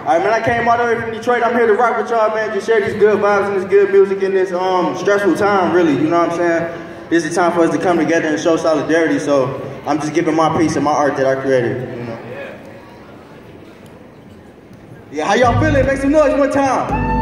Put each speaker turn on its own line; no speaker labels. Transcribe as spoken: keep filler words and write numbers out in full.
right, man, I came all the way from Detroit. I'm here to rock with y'all, man. Just share these good vibes and this good music in this um stressful time, really. You know what I'm saying? This is the time for us to come together and show solidarity. So I'm just giving my piece of my art that I created. You know? Yeah, how y'all feeling? Make some noise one time.